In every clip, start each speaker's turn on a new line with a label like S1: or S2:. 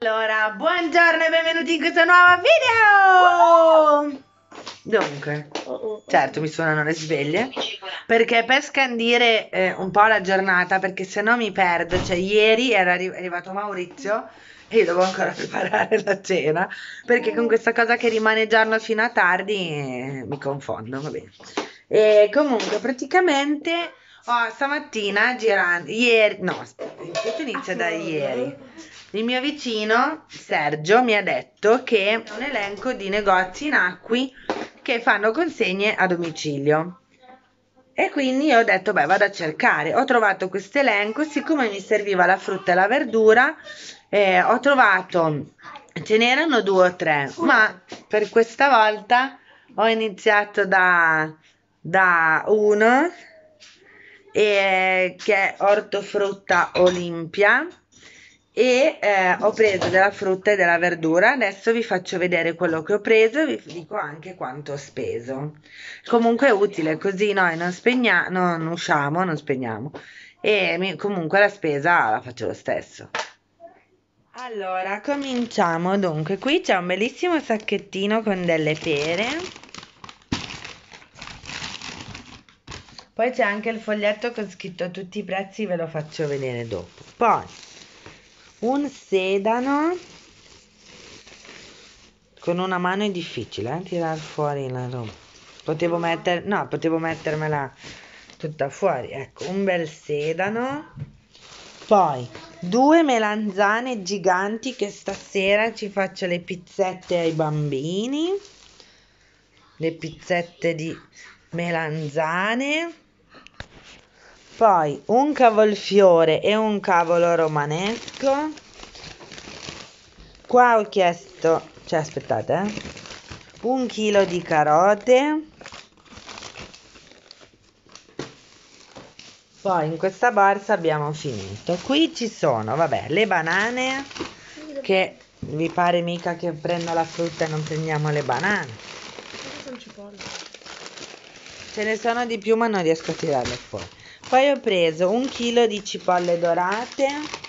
S1: Allora, buongiorno e benvenuti in questo nuovo video! Dunque, certo mi suonano le sveglie perché per scandire un po' la giornata, perché se no mi perdo. Cioè ieri era arrivato Maurizio e io devo ancora preparare la cena, perché con questa cosa che rimane giorno fino a tardi mi confondo, va bene. E comunque praticamente stamattina girando, ieri, no, aspetta, tutto inizia da ieri. Il mio vicino Sergio mi ha detto che è un elenco di negozi in acqui che fanno consegne a domicilio. E quindi ho detto, beh, vado a cercare. Ho trovato questo elenco, siccome mi serviva la frutta e la verdura, ho trovato, ce n'erano 2 o 3, ma per questa volta ho iniziato da uno, che è Ortofrutta Olimpia, e ho preso della frutta e della verdura. Adesso vi faccio vedere quello che ho preso e vi dico anche quanto ho speso. Comunque è utile, così noi non spegniamo, non usciamo, non spegniamo, e comunque la spesa la faccio lo stesso. Allora, cominciamo. Dunque, qui c'è un bellissimo sacchettino con delle pere. Poi c'è anche il foglietto con scritto tutti i prezzi, ve lo faccio vedere dopo. Poi un sedano, con una mano è difficile tirar fuori la roba. Potevo mettermela tutta fuori. Ecco, un bel sedano. Poi 2 melanzane giganti, che stasera ci faccio le pizzette ai bambini. Le pizzette di melanzane. Poi un cavolfiore e un cavolo romanesco. Qua ho chiesto, cioè aspettate, 1 chilo di carote. Poi in questa borsa abbiamo finito. Qui ci sono, vabbè, le banane, che vi pare mica che prendo la frutta e non prendiamo le banane? Ce ne sono di più ma non riesco a tirarle fuori. Poi ho preso 1 chilo di cipolle dorate,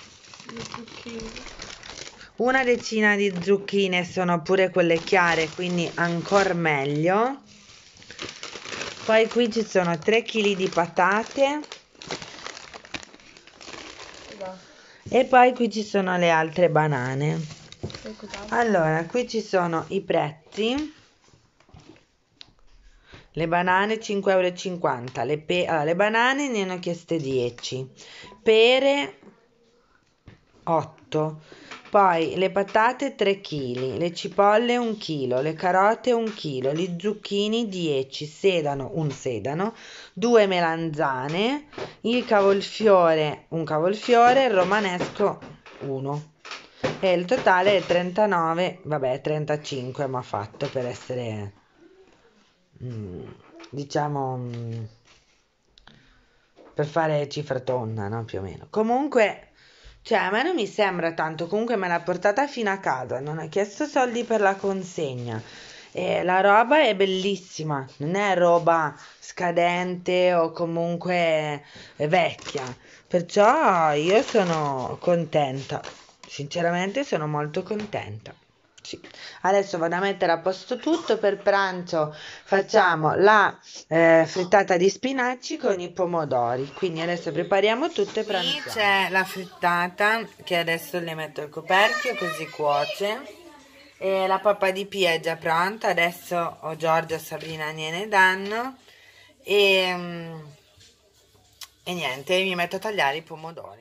S1: una decina di zucchine, sono pure quelle chiare, quindi ancora meglio. Poi qui ci sono 3 kg di patate. E poi qui ci sono le altre banane. Allora, qui ci sono i prezzi. Le banane 5,50 €. Allora, le banane ne hanno chieste 10, pere 8, poi le patate 3 kg, le cipolle 1 chilo, le carote 1 chilo, gli zucchini 10, un sedano, 2 melanzane, un cavolfiore, il romanesco 1. E il totale è 39, vabbè 35 mi ha fatto, per essere diciamo, per fare cifra tonda, no? Più o meno. Comunque, cioè, a me non mi sembra tanto. Comunque me l'ha portata fino a casa, non ha chiesto soldi per la consegna. E la roba è bellissima, non è roba scadente o comunque vecchia. Perciò io sono contenta. Sinceramente sono molto contenta. Sì. Adesso vado a mettere a posto tutto. Per pranzo facciamo la frittata di spinaci con i pomodori. Quindi adesso prepariamo tutto e pranziamo. Qui c'è la frittata, che adesso le metto il coperchio così cuoce. E la pappa di Pia è già pronta. Adesso ho Giorgio e Sabrina gliene danno. E niente, mi metto a tagliare i pomodori.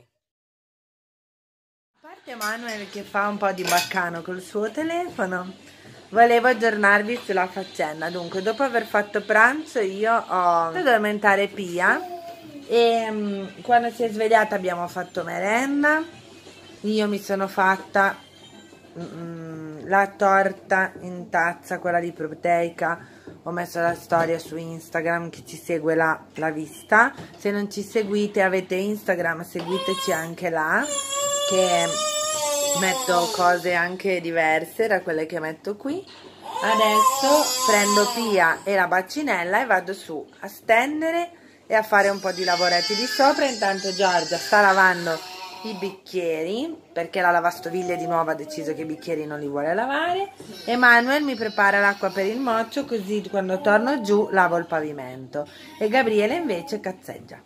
S1: A parte Manuel che fa un po' di baccano col suo telefono, volevo aggiornarvi sulla faccenda. Dunque, dopo aver fatto pranzo io ho fatto addormentare Pia e quando si è svegliata abbiamo fatto merenda. Io mi sono fatta la torta in tazza, quella di proteica. Ho messo la storia su Instagram, chi ci segue l'ha vista. Se non ci seguite, avete Instagram, seguiteci anche là, che metto cose anche diverse da quelle che metto qui. Adesso prendo Pia e la bacinella e vado su a stendere e a fare un po' di lavoretti di sopra. Intanto Giorgia sta lavando i bicchieri, perché la lavastoviglie di nuovo ha deciso che i bicchieri non li vuole lavare. Emanuel mi prepara l'acqua per il moccio, così quando torno giù lavo il pavimento. E Gabriele invece cazzeggia.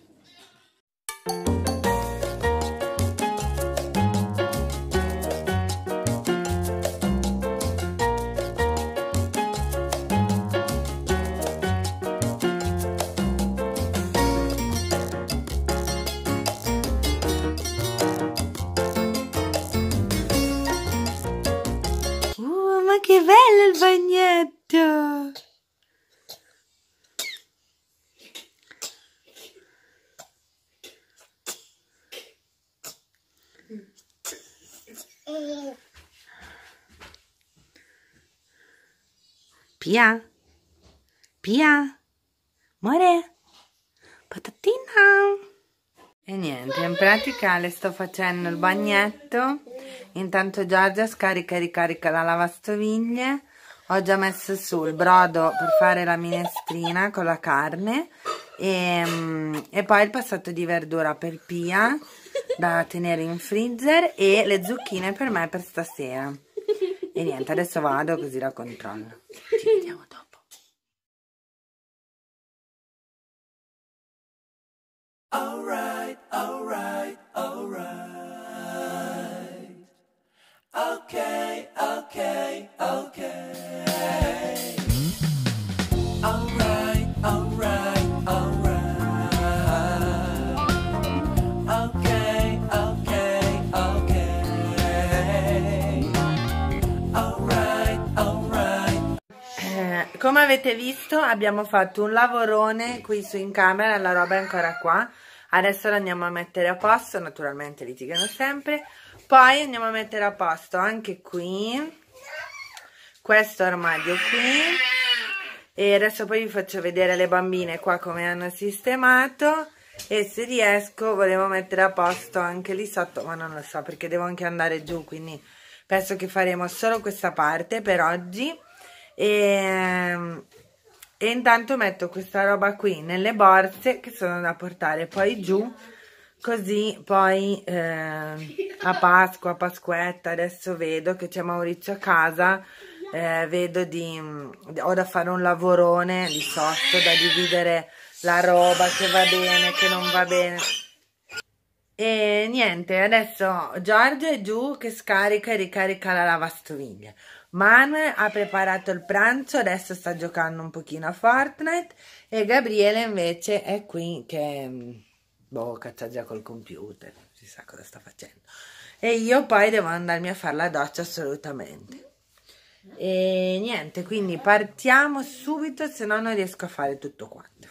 S1: Ma che bello il bagnetto! Pia? Pia? Amore? Patatina? E niente, in pratica le sto facendo il bagnetto. Intanto Giorgia scarica e ricarica la lavastoviglie. Ho già messo su il brodo per fare la minestrina con la carne e poi il passato di verdura per Pia da tenere in freezer e le zucchine per me per stasera. E niente, adesso vado così la controllo. Ci vediamo dopo.
S2: Alright, alright, alright. Okay, okay, okay. Alright, alright, alright. Okay, okay, okay. Alright, alright.
S1: Come avete visto abbiamo fatto un lavorone qui su in camera, la roba è ancora qua. Adesso la andiamo a mettere a posto, naturalmente litigano sempre. Poi andiamo a mettere a posto anche qui, questo armadio qui. E adesso poi vi faccio vedere le bambine qua come hanno sistemato. E se riesco volevo mettere a posto anche lì sotto, ma non lo so perché devo anche andare giù, quindi penso che faremo solo questa parte per oggi. E intanto metto questa roba qui nelle borse che sono da portare poi giù, così poi a Pasqua, a Pasquetta, adesso vedo che c'è Maurizio a casa, vedo ho da fare un lavorone di sotto, da dividere la roba che va bene, che non va bene. E niente, adesso Giorgio è giù che scarica e ricarica la lavastoviglie. Manuel ha preparato il pranzo, adesso sta giocando un pochino a Fortnite e Gabriele invece è qui che cazzeggia col computer, non si sa cosa sta facendo. E io poi devo andarmi a fare la doccia assolutamente. E niente, quindi partiamo subito, se no non riesco a fare tutto quanto.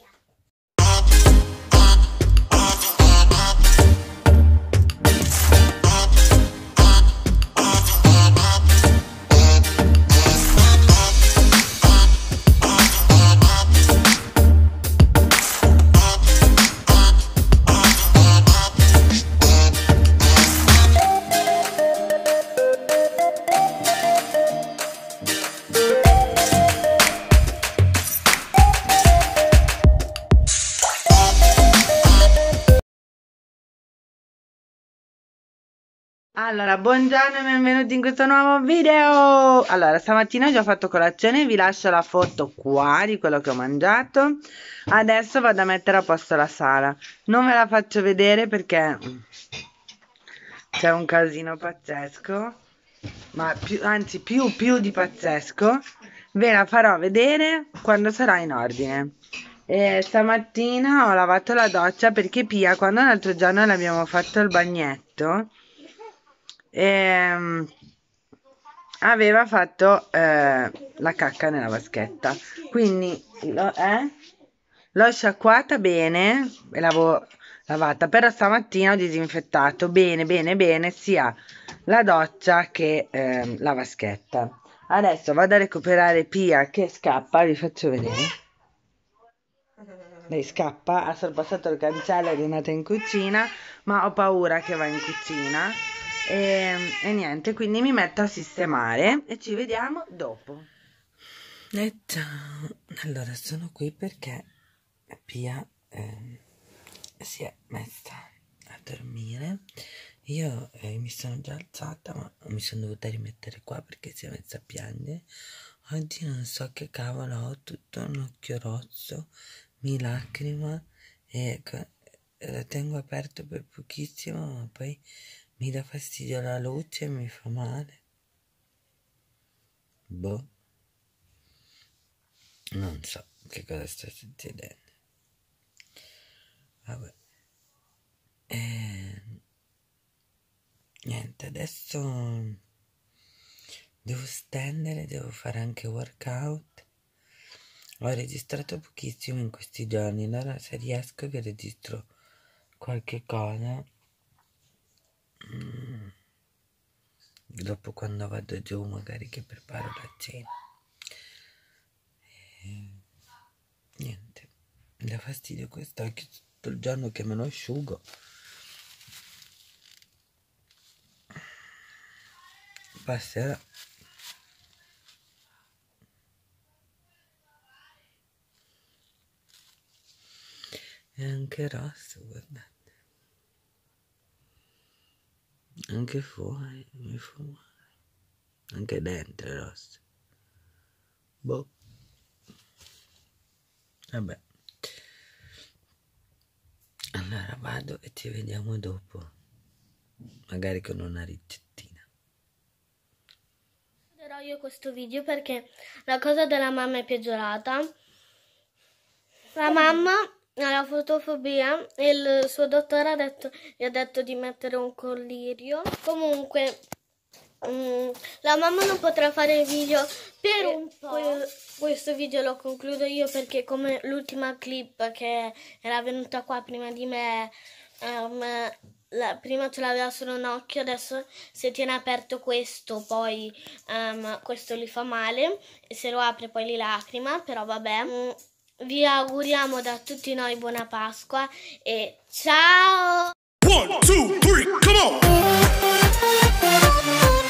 S1: Allora, buongiorno e benvenuti in questo nuovo video. Allora, stamattina ho già fatto colazione, vi lascio la foto qua di quello che ho mangiato. Adesso vado a mettere a posto la sala. Non ve la faccio vedere perché c'è un casino pazzesco, ma anzi più di pazzesco. Ve la farò vedere quando sarà in ordine. Stamattina ho lavato la doccia perché Pia, quando l'altro giorno l'abbiamo fatto il bagnetto, aveva fatto la cacca nella vaschetta, quindi l'ho sciacquata bene e l'avevo lavata, però stamattina ho disinfettato bene sia la doccia che la vaschetta. Adesso vado a recuperare Pia che scappa, vi faccio vedere. Lei scappa, ha sorpassato il cancello ed è andata in cucina, ma ho paura che va in cucina. E niente, quindi mi metto a sistemare e ci vediamo dopo. E ciao, allora sono qui perché Pia si è messa a dormire. Io mi sono già alzata, ma mi sono dovuta rimettere qua perché si è messa a piangere. Oggi non so che cavolo, ho tutto un occhio rosso, mi lacrima e lo tengo aperto per pochissimo, ma poi mi dà fastidio la luce e mi fa male. Boh, non so che cosa sta succedendo. Vabbè. Niente, adesso devo stendere, devo fare anche workout. Ho registrato pochissimo in questi giorni, allora se riesco vi registro qualche cosa. Dopo quando vado giù magari che preparo la cena. Niente, mi dà fastidio quest'occhio tutto il giorno che me lo asciugo. Passerà. È anche rosso, guardate. Anche fuori mi fa male. Anche dentro è rosso. Boh. Vabbè. Allora vado e ci vediamo dopo. Magari con una ricettina.
S3: Vedrò io questo video perché la cosa della mamma è peggiorata. La mamma ha la fotofobia e il suo dottore gli ha detto di mettere un collirio. Comunque la mamma non potrà fare video per un po'. Questo video lo concludo io perché come l'ultima clip che era venuta qua prima di me, prima ce l'aveva solo un occhio, adesso se tiene aperto questo poi questo gli fa male e se lo apre poi gli lacrima, però vabbè. Vi auguriamo da tutti noi buona Pasqua e ciao!
S2: 1, 2, 3, come on!